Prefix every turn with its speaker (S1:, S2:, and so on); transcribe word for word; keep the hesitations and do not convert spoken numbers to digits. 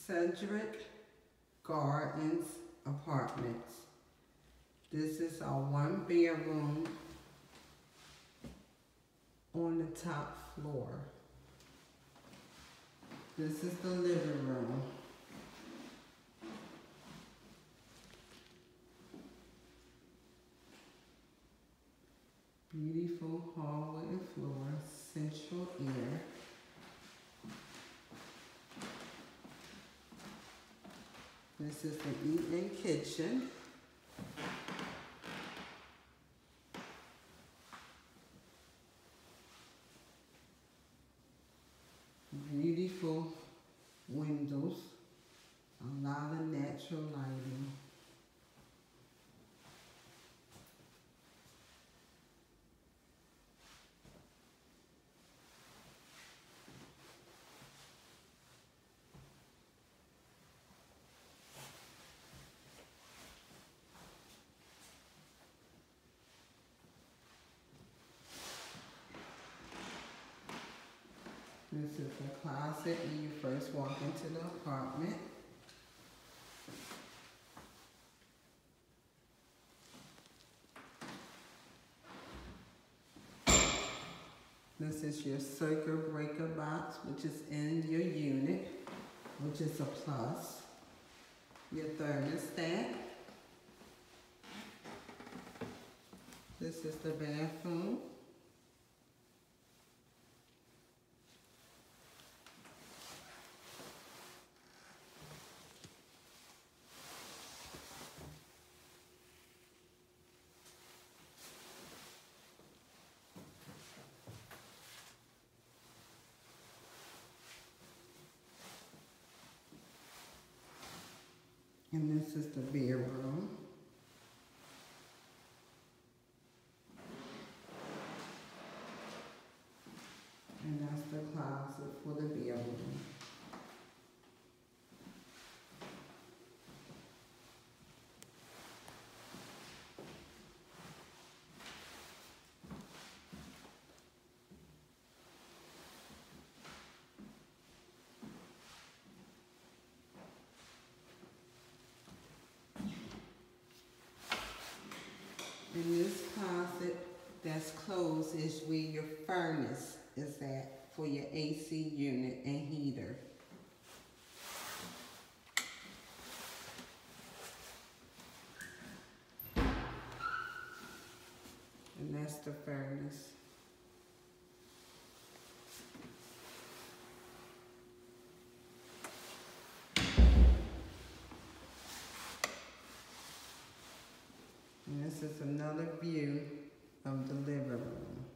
S1: Cedric Gardens Apartments. This is our one bedroom on the top floor. This is the living room. Beautiful hallway and floor, central air. This is the eat-in kitchen. Beautiful windows, a lot of natural lighting. This is a closet when you first walk into the apartment. This is your circuit breaker box, which is in your unit, which is a plus. Your thermostat. This is the bathroom. And this is the bedroom. And that's the closet for the bedroom. In this closet that's closed is where your furnace is at for your A C unit and heater. And that's the furnace. And this is another view of the living room.